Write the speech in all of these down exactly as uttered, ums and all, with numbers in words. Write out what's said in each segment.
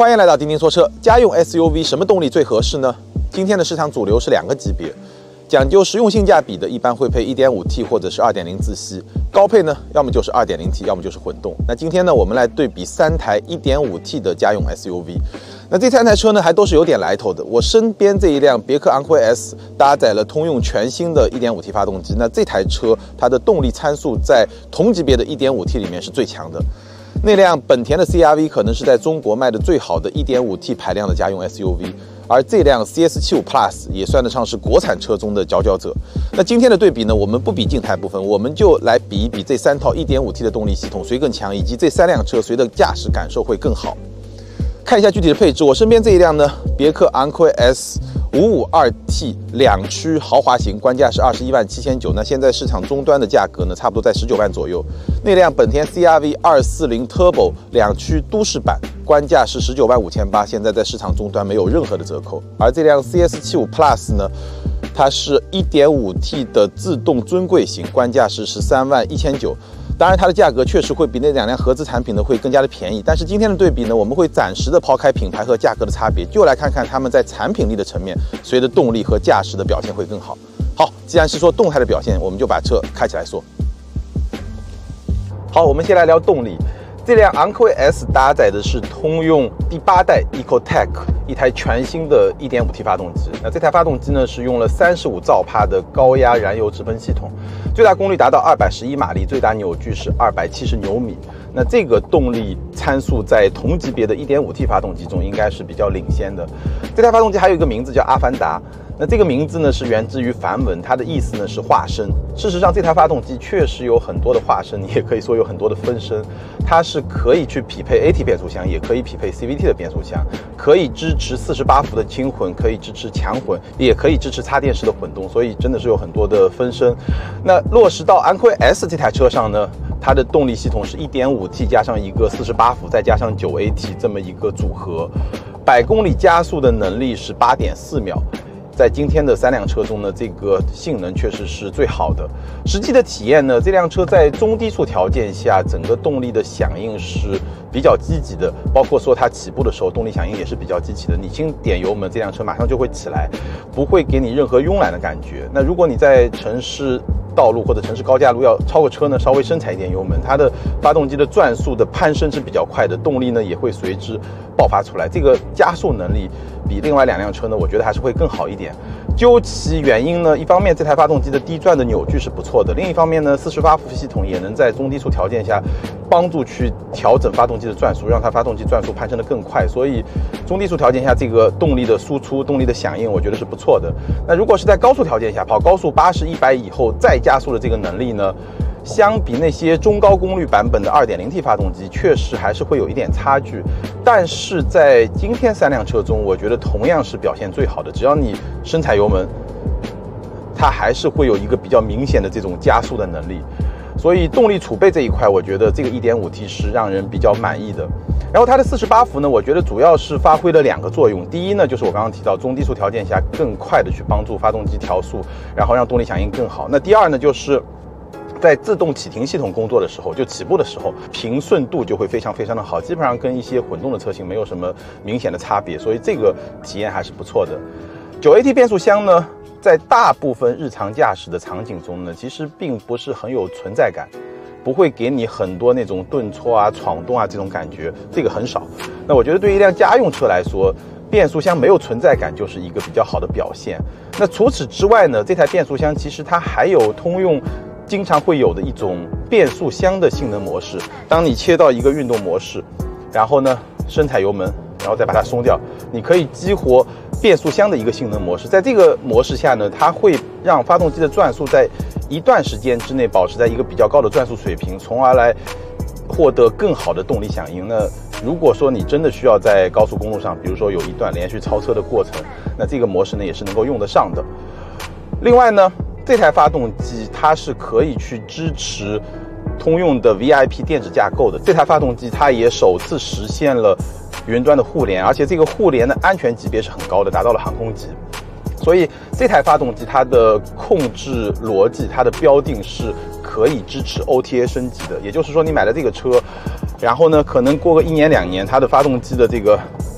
欢迎来到钉钉说车。家用 S U V 什么动力最合适呢？今天的市场主流是两个级别，讲究实用性价比的，一般会配 一点五 T 或者是 二点零 自吸，高配呢，要么就是 二点零 T， 要么就是混动。那今天呢，我们来对比三台 一点五 T 的家用 S U V。那这三台车呢，还都是有点来头的。我身边这一辆别克昂科威 S 搭载了通用全新的 一点五 T 发动机，那这台车它的动力参数在同级别的 一点五 T 里面是最强的。那辆本田的 C R V 可能是在中国卖的最好的 一点五 T 排量的家用 S U V， 而这辆 C S 七十五 Plus 也算得上是国产车中的佼佼者。那今天的对比呢，我们不比静态部分，我们就来比一比这三套 一点五 T 的动力系统谁更强，以及这三辆车谁的驾驶感受会更好。看一下具体的配置，我身边这一辆呢，别克昂科威 S 五五二 T 两驱豪华型，官价是二十一万七千九，那现在市场终端的价格呢，差不多在十九万左右。那辆本田 C R V 二四零 Turbo 两驱都市版，官价是十九万五千八，现在在市场终端没有任何的折扣。而这辆 C S 七十五 Plus 呢，它是 一点五 T 的自动尊贵型，官价是十三万一千九。当然，它的价格确实会比那两辆合资产品呢会更加的便宜。但是今天的对比呢，我们会暂时的抛开品牌和价格的差别，就来看看它们在产品力的层面，谁的动力和驾驶的表现会更好。好，既然是说动态的表现，我们就把车开起来说。好，我们先来聊动力。这辆昂科威 S 搭载的是通用第八代 EcoTec， 一台全新的 一点五 T 发动机。那这台发动机呢，是用了三十五兆帕的高压燃油直喷系统，最大功率达到二百十一马力，最大扭矩是二百七十牛米。那这个动力参数在同级别的 一点五 T 发动机中应该是比较领先的。这台发动机还有一个名字叫阿凡达，那这个名字呢是源自于梵文，它的意思呢是化身。事实上，这台发动机确实有很多的化身，也可以说有很多的分身。它是可以去匹配 A T 变速箱，也可以匹配 C V T 的变速箱，可以支持四十八伏的轻混，可以支持强混，也可以支持插电式的混动，所以真的是有很多的分身。那落实到昂科威 S 这台车上呢，它的动力系统是 一点五 T 加上一个四十八伏，再加上九 A T 这么一个组合，百公里加速的能力是 八点四秒。在今天的三辆车中呢，这个性能确实是最好的。实际的体验呢，这辆车在中低速条件下，整个动力的响应是比较积极的，包括说它起步的时候，动力响应也是比较积极的。你轻点油门，这辆车马上就会起来，不会给你任何慵懒的感觉。那如果你在城市道路或者城市高架路要超过车呢，稍微深踩一点油门，它的发动机的转速的攀升是比较快的，动力呢也会随之爆发出来。这个加速能力比另外两辆车呢，我觉得还是会更好一点。究其原因呢，一方面这台发动机的低转的扭矩是不错的，另一方面呢，四十八伏系统也能在中低速条件下帮助去调整发动机的转速，让它发动机转速攀升得更快。所以中低速条件下，这个动力的输出、动力的响应，我觉得是不错的。那如果是在高速条件下，跑高速八十、一百以后再加速的这个能力呢，相比那些中高功率版本的 二点零 T 发动机，确实还是会有一点差距。但是在今天三辆车中，我觉得同样是表现最好的。只要你深踩油门，它还是会有一个比较明显的这种加速的能力。所以动力储备这一块，我觉得这个 一点五 T 是让人比较满意的。然后它的四十八伏呢，我觉得主要是发挥了两个作用。第一呢，就是我刚刚提到中低速条件下更快的去帮助发动机调速，然后让动力响应更好。那第二呢，就是在自动启停系统工作的时候，就起步的时候，平顺度就会非常非常的好，基本上跟一些混动的车型没有什么明显的差别，所以这个体验还是不错的。九 A T 变速箱呢，在大部分日常驾驶的场景中呢，其实并不是很有存在感，不会给你很多那种顿挫啊、闯动啊这种感觉，这个很少。那我觉得对于一辆家用车来说，变速箱没有存在感就是一个比较好的表现。那除此之外呢，这台变速箱其实它还有通用经常会有的一种变速箱的性能模式。当你切到一个运动模式，然后呢深踩油门，然后再把它松掉，你可以激活变速箱的一个性能模式。在这个模式下呢，它会让发动机的转速在一段时间之内保持在一个比较高的转速水平，从而来获得更好的动力响应。那如果说你真的需要在高速公路上，比如说有一段连续超车的过程，那这个模式呢也是能够用得上的。另外呢，这台发动机它是可以去支持通用的 V I P 电子架构的。这台发动机它也首次实现了云端的互联，而且这个互联的安全级别是很高的，达到了航空级。所以这台发动机它的控制逻辑，它的标定是可以支持 O T A 升级的。也就是说，你买了这个车，然后呢，可能过个一年两年，它的发动机的这个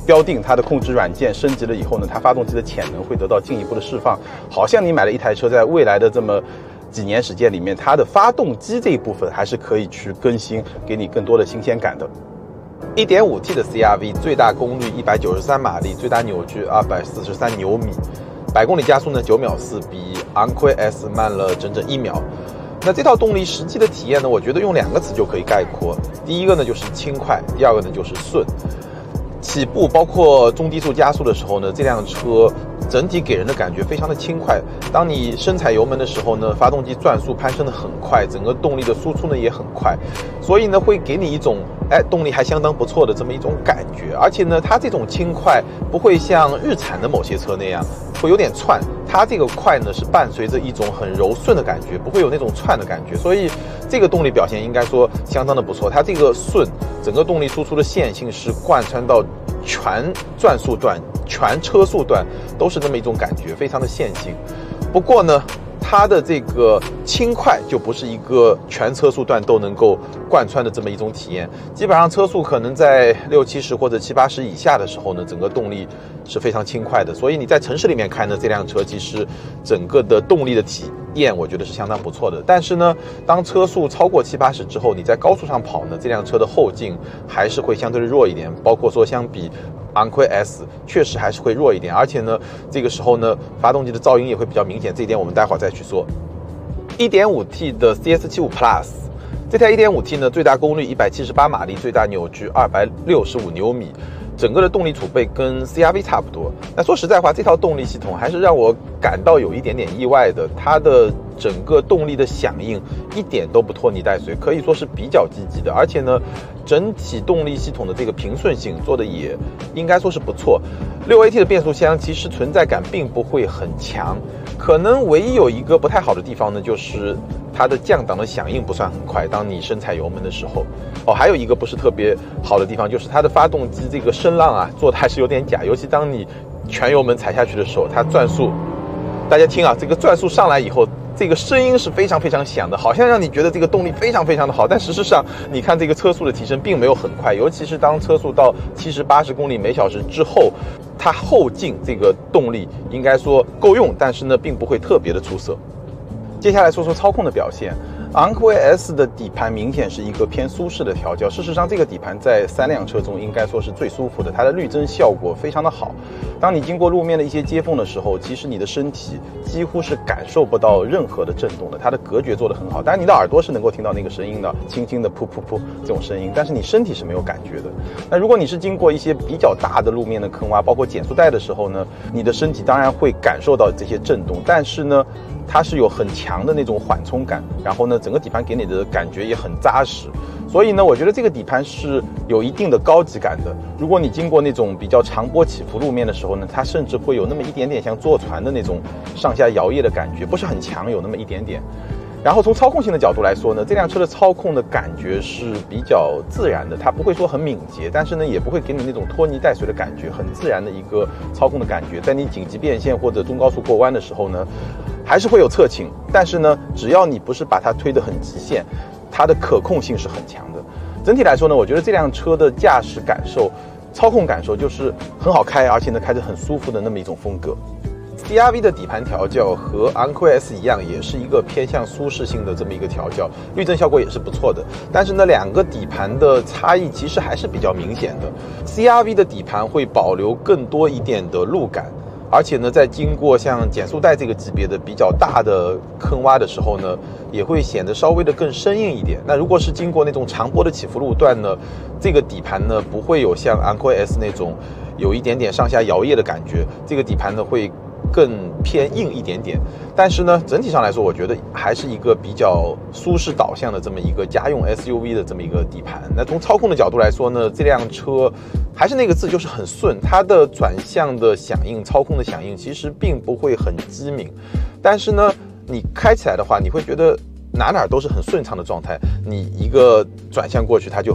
标定它的控制软件升级了以后呢，它发动机的潜能会得到进一步的释放。好像你买了一台车，在未来的这么几年时间里面，它的发动机这一部分还是可以去更新，给你更多的新鲜感的。一点五 T 的 C R V 最大功率一百九十三马力，最大扭矩二百四十三牛米，百公里加速呢九秒四，比昂科威 S 慢了整整一秒。那这套动力实际的体验呢，我觉得用两个词就可以概括，第一个呢就是轻快，第二个呢就是顺。起步包括中低速加速的时候呢，这辆车整体给人的感觉非常的轻快。当你深踩油门的时候呢，发动机转速攀升的很快，整个动力的输出呢也很快，所以呢会给你一种哎动力还相当不错的这么一种感觉。而且呢，它这种轻快不会像日产的某些车那样会有点窜，它这个快呢是伴随着一种很柔顺的感觉，不会有那种窜的感觉，所以这个动力表现应该说相当的不错。它这个顺，整个动力输出的线性是贯穿到全转速段、全车速段都是这么一种感觉，非常的线性。不过呢，它的这个轻快就不是一个全车速段都能够贯穿的这么一种体验。基本上车速可能在六七十或者七八十以下的时候呢，整个动力是非常轻快的。所以你在城市里面开呢，这辆车其实整个的动力的体验我觉得是相当不错的。但是呢，当车速超过七八十之后，你在高速上跑呢，这辆车的后劲还是会相对的弱一点，包括说相比昂科威 S 确实还是会弱一点。而且呢，这个时候呢，发动机的噪音也会比较明显，这一点我们待会儿再去说。一点五 T 的 C S 七十五 Plus， 这台 一点五 T 呢，最大功率一百七十八马力，最大扭矩二百六十五牛米，整个的动力储备跟 C R V 差不多。那说实在话，这套动力系统还是让我感到有一点点意外的，它的整个动力的响应一点都不拖泥带水，可以说是比较积极的。而且呢，整体动力系统的这个平顺性做的也应该说是不错。六 A T 的变速箱其实存在感并不会很强，可能唯一有一个不太好的地方呢，就是它的降档的响应不算很快，当你深踩油门的时候。哦，还有一个不是特别好的地方，就是它的发动机这个声浪啊，做的还是有点假，尤其当你全油门踩下去的时候，它转速，大家听啊，这个转速上来以后，这个声音是非常非常响的，好像让你觉得这个动力非常非常的好，但实际上你看这个车速的提升并没有很快，尤其是当车速到七十八十公里每小时之后，它后劲这个动力应该说够用，但是呢并不会特别的出色。接下来说说操控的表现。昂科威 S 的底盘明显是一个偏舒适的调教，事实上这个底盘在三辆车中应该说是最舒服的，它的滤震效果非常的好。当你经过路面的一些接缝的时候，其实你的身体几乎是感受不到任何的震动的，它的隔绝做得很好，当然你的耳朵是能够听到那个声音的，轻轻的噗噗噗这种声音，但是你身体是没有感觉的。那如果你是经过一些比较大的路面的坑洼，包括减速带的时候呢，你的身体当然会感受到这些震动，但是呢它是有很强的那种缓冲感，然后呢整个底盘给你的感觉也很扎实，所以呢我觉得这个底盘是有一定的高级感的。如果你经过那种比较长波起伏路面的时候呢，它甚至会有那么一点点像坐船的那种上下摇曳的感觉，不是很强，有那么一点点。然后从操控性的角度来说呢，这辆车的操控的感觉是比较自然的，它不会说很敏捷，但是呢也不会给你那种拖泥带水的感觉，很自然的一个操控的感觉。在你紧急变线或者中高速过弯的时候呢，还是会有侧倾，但是呢只要你不是把它推得很极限，它的可控性是很强的。整体来说呢，我觉得这辆车的驾驶感受、操控感受就是很好开，而且呢开着很舒服的那么一种风格。C R V 的底盘调教和昂科威 S 一样，也是一个偏向舒适性的这么一个调教，滤震效果也是不错的。但是呢，两个底盘的差异其实还是比较明显的。C R V 的底盘会保留更多一点的路感，而且呢，在经过像减速带这个级别的比较大的坑洼的时候呢，也会显得稍微的更生硬一点。那如果是经过那种长波的起伏路段呢，这个底盘呢不会有像昂科威 S 那种有一点点上下摇曳的感觉，这个底盘呢会更偏硬一点点，但是呢，整体上来说，我觉得还是一个比较舒适导向的这么一个家用 S U V 的这么一个底盘。那从操控的角度来说呢，这辆车还是那个字，就是很顺，它的转向的响应、操控的响应其实并不会很机敏，但是呢，你开起来的话，你会觉得哪哪都是很顺畅的状态，你一个转向过去，它就很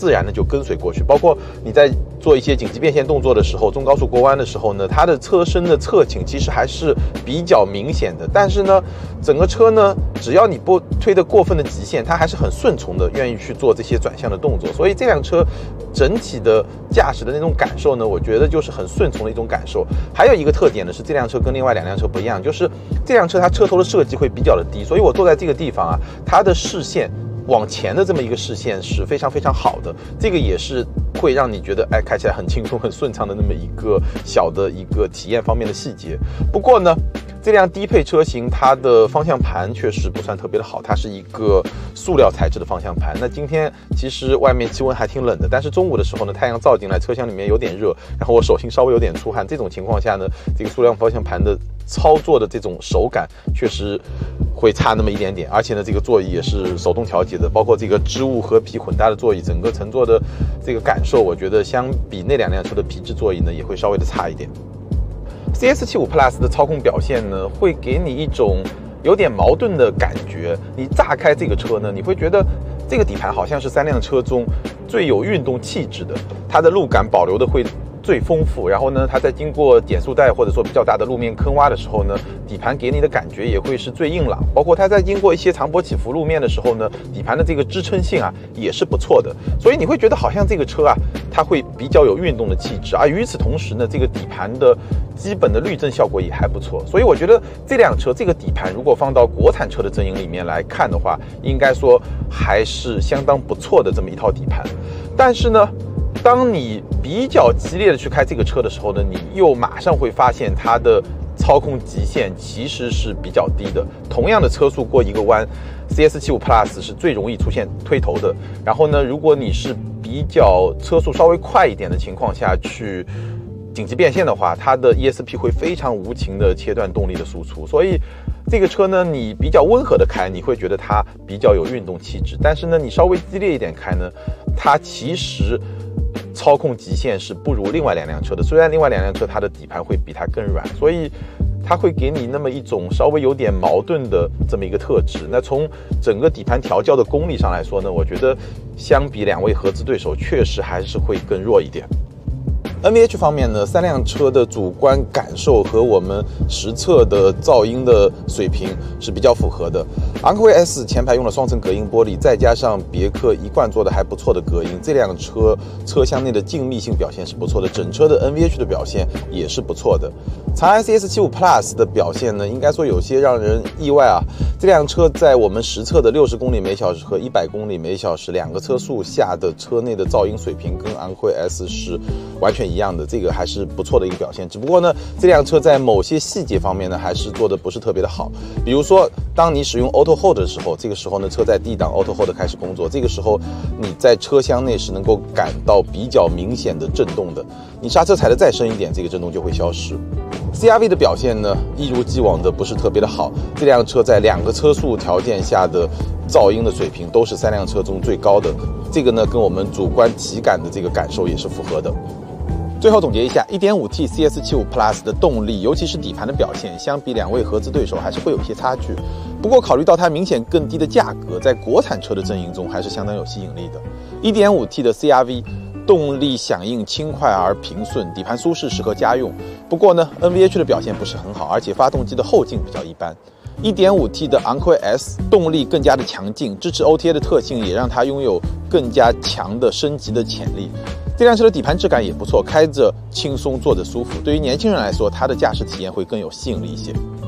自然的就跟随过去。包括你在做一些紧急变线动作的时候，中高速过弯的时候呢，它的车身的侧倾其实还是比较明显的。但是呢，整个车呢，只要你不推得过分的极限，它还是很顺从的，愿意去做这些转向的动作。所以这辆车整体的驾驶的那种感受呢，我觉得就是很顺从的一种感受。还有一个特点呢，是这辆车跟另外两辆车不一样，就是这辆车它车头的设计会比较的低，所以我坐在这个地方啊，它的视线往前的这么一个视线是非常非常好的，这个也是会让你觉得哎开起来很轻松很顺畅的那么一个小的一个体验方面的细节。不过呢，这辆低配车型它的方向盘确实不算特别的好，它是一个塑料材质的方向盘。那今天其实外面气温还挺冷的，但是中午的时候呢，太阳照进来，车厢里面有点热，然后我手心稍微有点出汗，这种情况下呢，这个塑料方向盘的操作的这种手感确实会差那么一点点。而且呢，这个座椅也是手动调节的，包括这个织物和皮混搭的座椅，整个乘坐的这个感受，我觉得相比那两辆车的皮质座椅呢，也会稍微的差一点。C S 七十五 Plus 的操控表现呢，会给你一种有点矛盾的感觉。你乍开这个车呢，你会觉得这个底盘好像是三辆车中最有运动气质的，它的路感保留的会最丰富。然后呢，它在经过减速带或者说比较大的路面坑洼的时候呢，底盘给你的感觉也会是最硬朗。包括它在经过一些长坡起伏路面的时候呢，底盘的这个支撑性啊也是不错的。所以你会觉得好像这个车啊，它会比较有运动的气质。而与此同时呢，这个底盘的基本的滤震效果也还不错。所以我觉得这辆车这个底盘如果放到国产车的阵营里面来看的话，应该说还是相当不错的这么一套底盘。但是呢，当你比较激烈的去开这个车的时候呢，你又马上会发现它的操控极限其实是比较低的。同样的车速过一个弯， C S 七十五 Plus 是最容易出现推头的。然后呢，如果你是比较车速稍微快一点的情况下去紧急变线的话，它的 E S P 会非常无情的切断动力的输出。所以这个车呢，你比较温和的开，你会觉得它比较有运动气质。但是呢，你稍微激烈一点开呢，它其实操控极限是不如另外两辆车的。虽然另外两辆车它的底盘会比它更软，所以它会给你那么一种稍微有点矛盾的这么一个特质。那从整个底盘调教的功力上来说呢，我觉得相比两位合资对手确实还是会更弱一点。N V H 方面呢，三辆车的主观感受和我们实测的噪音的水平是比较符合的。昂科威 S 前排用了双层隔音玻璃，再加上别克一贯做的还不错的隔音，这辆车车厢内的静谧性表现是不错的，整车的 N V H 的表现也是不错的。长安 C S 七十五 Plus 的表现呢，应该说有些让人意外啊。这辆车在我们实测的六十公里每小时和一百公里每小时两个车速下的车内的噪音水平跟昂科威 S 是完全一样的，这个还是不错的一个表现。只不过呢，这辆车在某些细节方面呢，还是做的不是特别的好。比如说，当你使用 Auto Hold 的时候，这个时候呢，车在 D 档 Auto Hold 开始工作，这个时候你在车厢内是能够感到比较明显的震动的。你刹车踩得再深一点，这个震动就会消失。C R V 的表现呢，一如既往的不是特别的好。这辆车在两个车速条件下的噪音的水平都是三辆车中最高的，这个呢跟我们主观体感的这个感受也是符合的。最后总结一下 ，一点五 T C S 七十五 Plus 的动力，尤其是底盘的表现，相比两位合资对手还是会有一些差距。不过考虑到它明显更低的价格，在国产车的阵营中还是相当有吸引力的。一点五 T 的 C R V。动力响应轻快而平顺，底盘舒适，适合家用。不过呢 ，N V H 的表现不是很好，而且发动机的后劲比较一般。一点五 T 的昂科威 S 动力更加的强劲，支持 O T A 的特性也让它拥有更加强的升级的潜力。这辆车的底盘质感也不错，开着轻松，坐着舒服。对于年轻人来说，它的驾驶体验会更有吸引力一些。